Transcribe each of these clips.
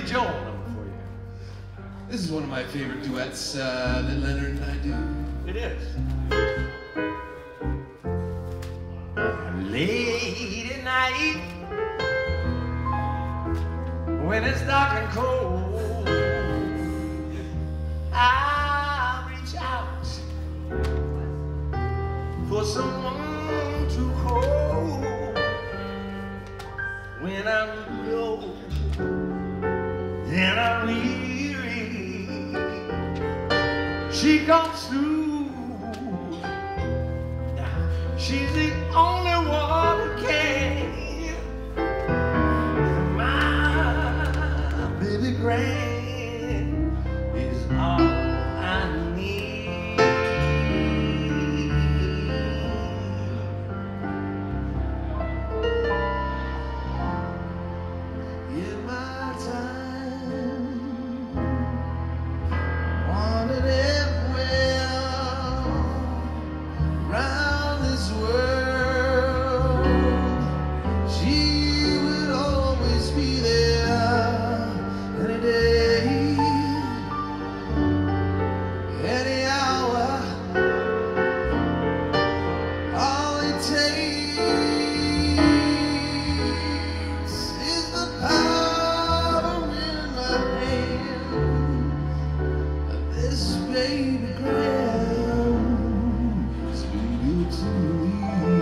Joel number for you. This is one of my favorite duets that Leonard and I do. It is. Late at night, when it's dark and cold, I reach out for someone to hold. When I'm low and I'm weary, she comes through. Now, she's the only one who can. My baby grand is all I need. In my time, wanted everywhere around this world. She would always be there, any day, any hour. All it takes is the power in my hand. This baby grand has been good to me.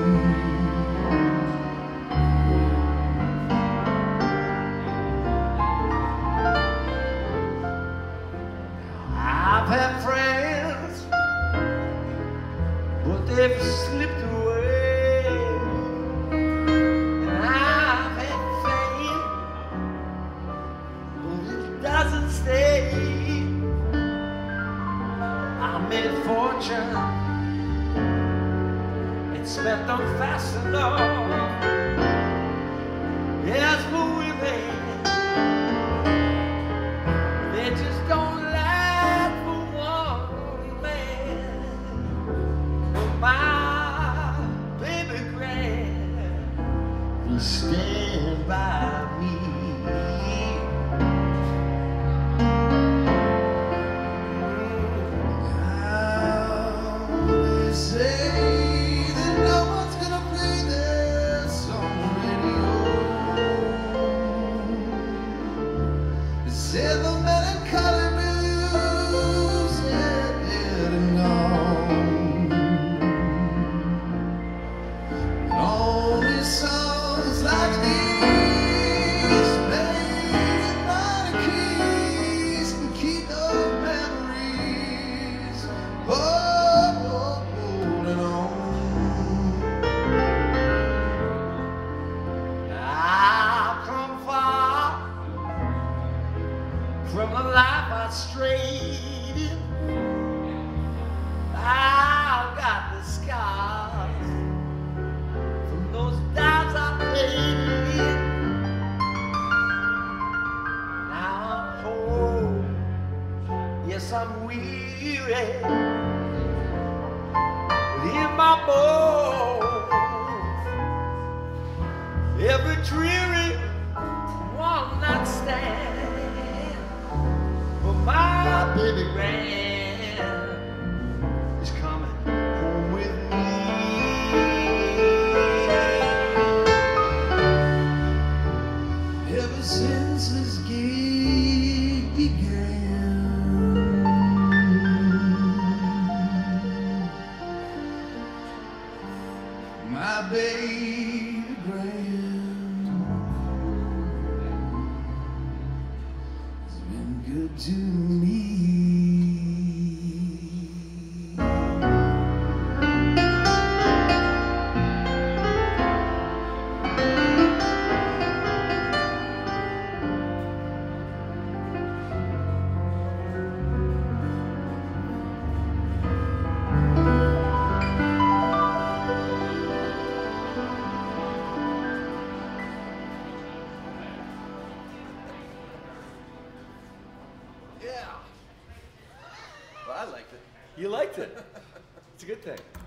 I've had friends, but they've slipped away. And I've had fame, but it doesn't stay. I made fortune and spent them fast enough. Yes, but women, they just don't last for one man. But my baby grand will stand by me. They say that no one's gonna play this on the radio. They say the melancholy blues are dead and gone. And only songs like these, played by the keys, can keep those memories holding on. I've come far from the life I strayed in. I've got the scars from those dives I played. Now I'm home, yes I'm weary, but in my bones, every dreary one night stand. But my baby grand is coming home with me. Ever since this gig began, my baby grand has been good to me. Yeah. Well, I liked it. You liked it. It's a good thing.